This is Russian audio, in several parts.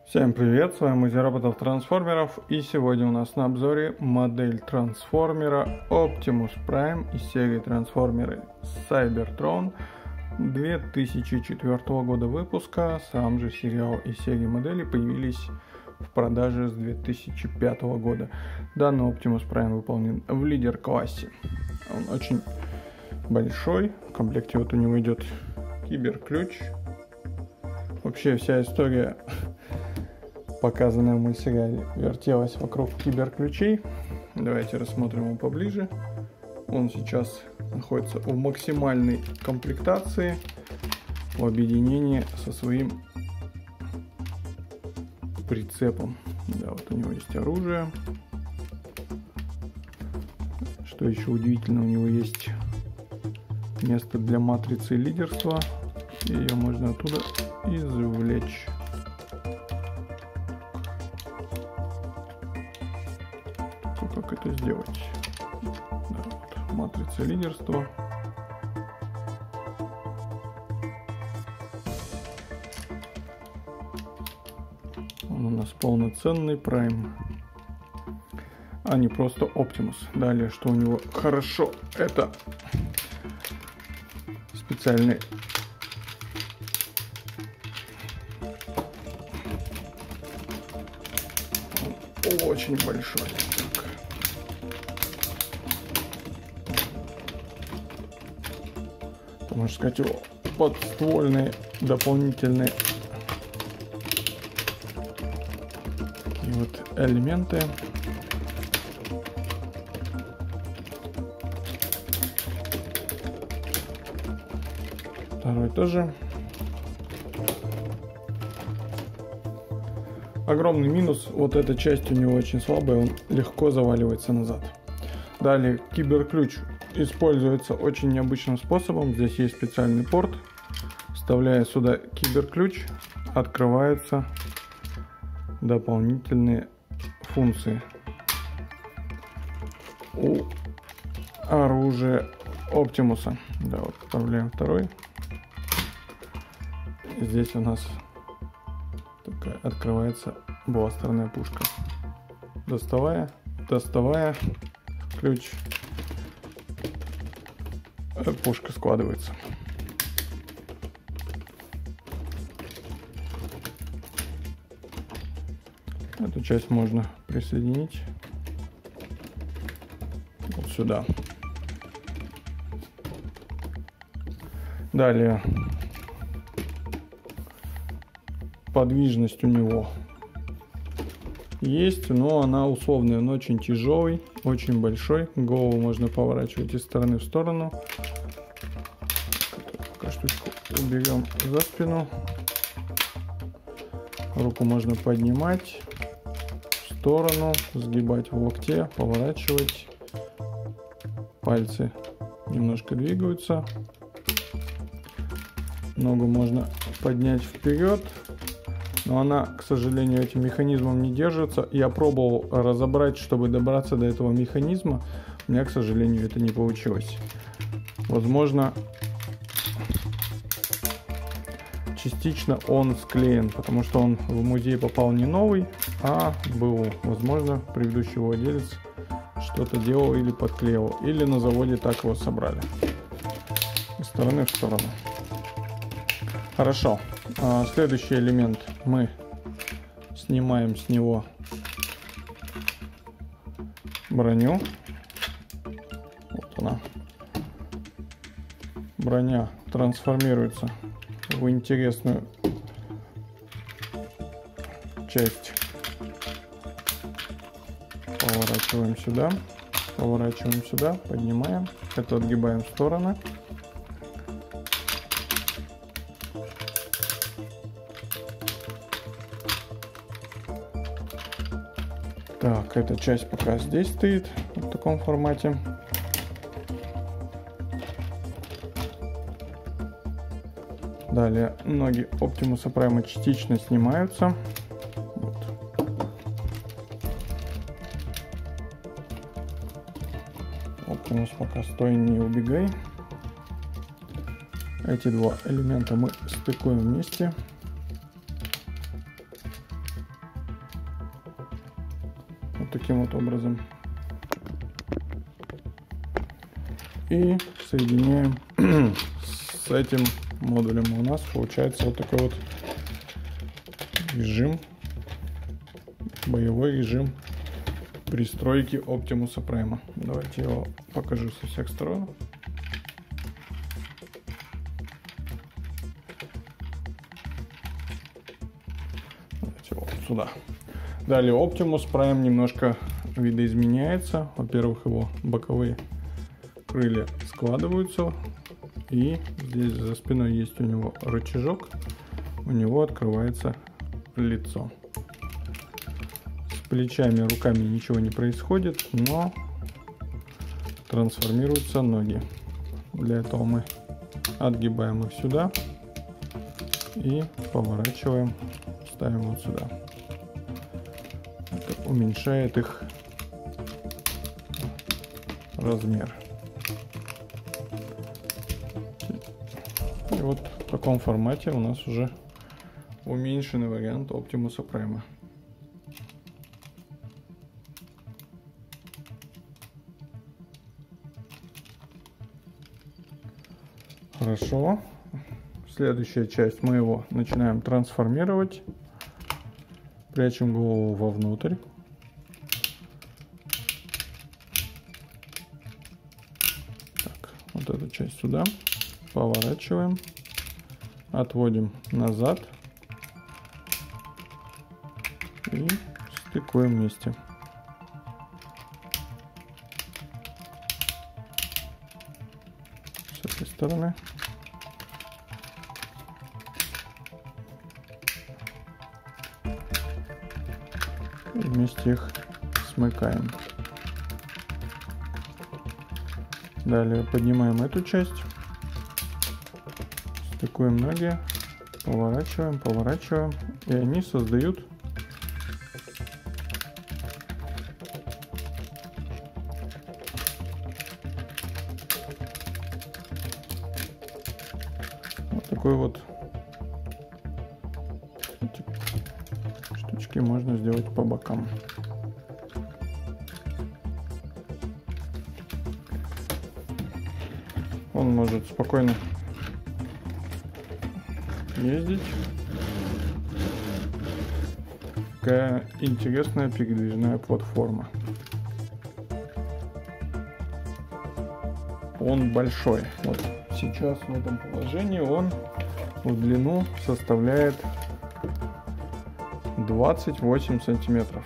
Всем привет, с вами Музей роботов-трансформеров, и сегодня у нас на обзоре модель трансформера Optimus Prime из серии трансформеры Cybertron 2004 года выпуска. Сам же сериал и серии моделей появились в продаже с 2005 года. Данный Optimus Prime выполнен в лидер-классе. Он очень большой, в комплекте вот у него идет киберключ. Вообще вся история, показанная в мультсериале, вертелась вокруг киберключей. Давайте рассмотрим его поближе. Он сейчас находится в максимальной комплектации, в объединении со своим прицепом. Да, вот у него есть оружие. Что еще удивительно, у него есть место для матрицы лидерства. И ее можно оттуда извлечь. Как это сделать? Да, вот, матрица лидерства. Он у нас полноценный Prime, а не просто Optimus. Далее, что у него хорошо, это специальный очень большой. Можно сказать, его подствольные дополнительные и вот элементы. Второй тоже. Огромный минус, вот эта часть у него очень слабая, он легко заваливается назад. Далее, киберключ используется очень необычным способом. Здесь есть специальный порт. Вставляя сюда киберключ, открываются дополнительные функции у оружия Оптимуса. Да, вот вставляем второй. Здесь у нас такая открывается бластерная пушка. Доставая ключ, пушка складывается. Эту часть можно присоединить вот сюда. Далее, подвижность у него есть, но она условная, он очень тяжелый, очень большой. Голову можно поворачивать из стороны в сторону. Пока штучку уберем за спину. Руку можно поднимать в сторону, сгибать в локте, поворачивать. Пальцы немножко двигаются. Ногу можно поднять вперед, но она, к сожалению, этим механизмом не держится. Я пробовал разобрать, чтобы добраться до этого механизма. У меня, к сожалению, это не получилось. Возможно, частично он склеен, потому что он в музей попал не новый, а был, возможно, предыдущий владелец что-то делал или подклеивал, или на заводе так его собрали. Из стороны в сторону. Хорошо. Следующий элемент. Мы снимаем с него броню. Вот она. Броня трансформируется в интересную часть. Поворачиваем сюда, поднимаем. Это отгибаем в стороны. Так, эта часть пока здесь стоит в таком формате. Далее ноги Оптимуса Прайма частично снимаются. Вот. Оптимус, пока стой, не убегай. Эти два элемента мы стыкуем вместе. таким вот образом. И соединяем с этим модулем. У нас получается вот такой вот режим, боевой режим пристройки Optimus Prime. Давайте я его покажу со всех сторон. Давайте вот сюда. Далее Optimus Prime немножко видоизменяется. Во-первых, его боковые крылья складываются, и здесь за спиной есть у него рычажок, у него открывается лицо. С плечами, руками ничего не происходит, но трансформируются ноги. Для этого мы отгибаем их сюда и поворачиваем, ставим вот сюда. Это уменьшает их размер. И вот в таком формате у нас уже уменьшенный вариант Optimus Prime. Хорошо. Следующая часть, мы его начинаем трансформировать. Прячем голову вовнутрь. Так, вот эту часть сюда. Поворачиваем. Отводим назад. И стыкуем вместе. С этой стороны. И вместе их смыкаем. Далее поднимаем эту часть. Стыкуем ноги. Поворачиваем, поворачиваем. И они создают вот такой вот. Эти штучки можно сделать по бокам. Он может спокойно ездить. Такая интересная передвижная платформа. Он большой. Вот сейчас в этом положении он в длину составляет 28 сантиметров.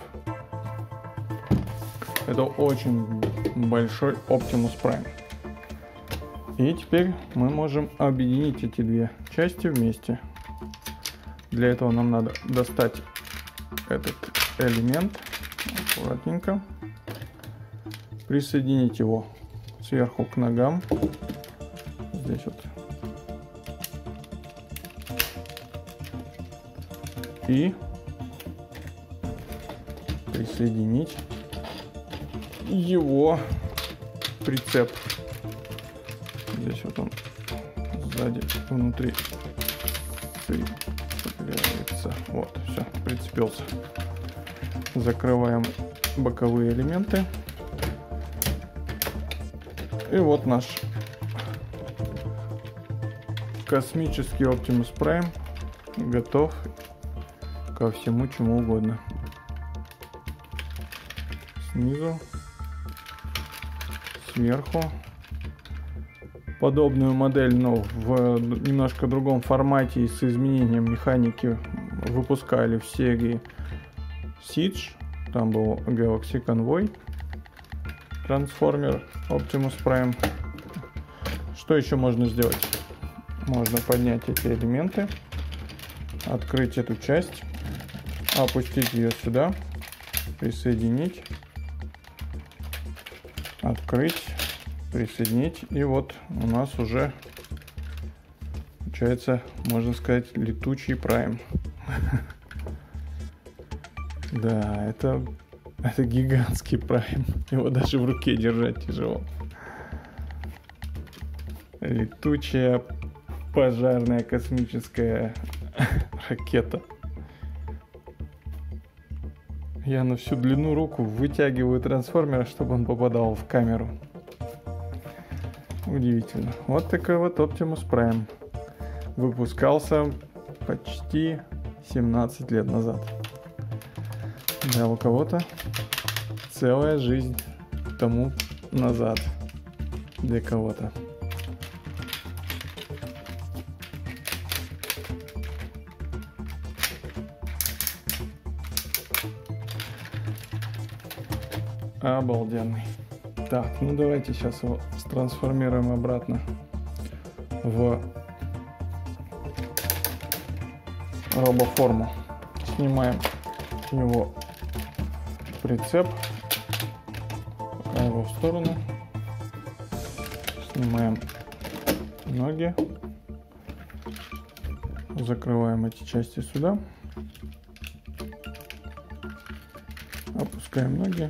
Это очень большой Optimus Prime. И теперь мы можем объединить эти две части вместе. Для этого нам надо достать этот элемент аккуратненько, присоединить его сверху к ногам. Здесь вот. И присоединить его прицеп. Здесь вот он сзади, внутри цепляется. Вот, все, прицепился. Закрываем боковые элементы. И вот наш космический Optimus Prime готов ко всему чему угодно. Снизу, сверху. Подобную модель, но в немножко другом формате и с изменением механики выпускали в серии Siege. Там был Galaxy Convoy, трансформер Optimus Prime. Что еще можно сделать? Можно поднять эти элементы, открыть эту часть, опустить ее сюда, присоединить, открыть, присоединить, и вот у нас уже получается, можно сказать, летучий Prime. Да, это гигантский Prime. Его даже в руке держать тяжело. Летучая пожарная космическая ракета. Я на всю длину руку вытягиваю трансформера, чтобы он попадал в камеру. Удивительно. Вот такой вот Optimus Prime. Выпускался почти 17 лет назад. Да, у кого-то целая жизнь тому назад. Для кого-то. Обалденный. Так, ну давайте сейчас его трансформируем обратно в робоформу. Снимаем его прицеп, пока его в сторону. Снимаем ноги, закрываем эти части сюда, опускаем ноги.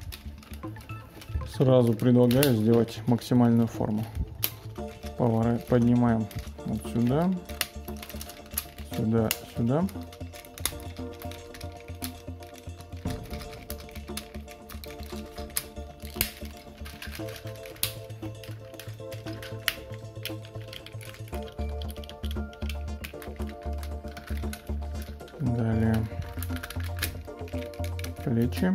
Сразу предлагаю сделать максимальную форму. Поднимаем вот сюда, сюда, сюда. Далее плечи,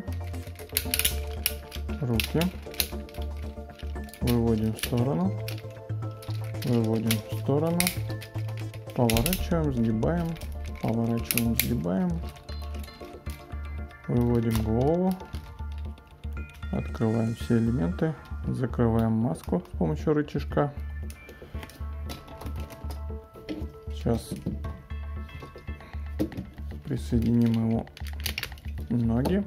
руки. Выводим в сторону, выводим в сторону, поворачиваем, сгибаем, поворачиваем, сгибаем, выводим голову, открываем все элементы, закрываем маску с помощью рычажка. Сейчас присоединим ему ноги,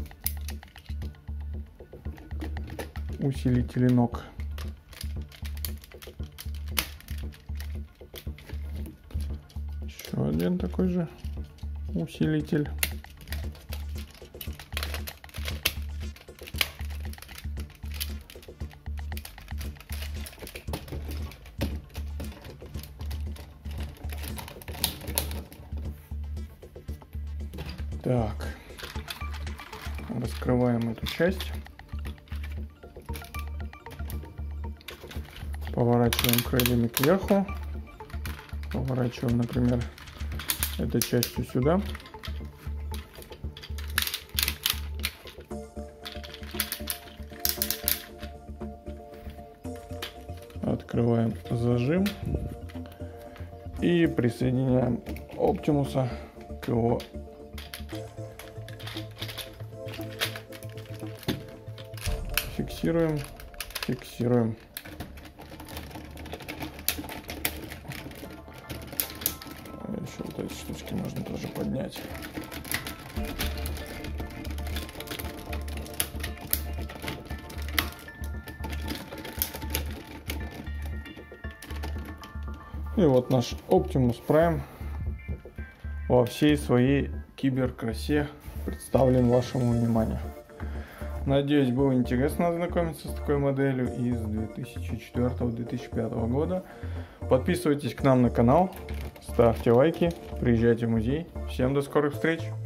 усилители ног. Еще один такой же усилитель. Так, раскрываем эту часть. Поворачиваем крыльями кверху. Поворачиваем, например, этой частью сюда. Открываем зажим. И присоединяем Оптимуса к его фиксируем, фиксируем. Еще вот эти штучки можно тоже поднять. И вот наш Optimus Prime во всей своей киберкрасе представлен вашему вниманию. Надеюсь, было интересно ознакомиться с такой моделью из 2004-2005 года. Подписывайтесь к нам на канал, ставьте лайки, приезжайте в музей. Всем до скорых встреч!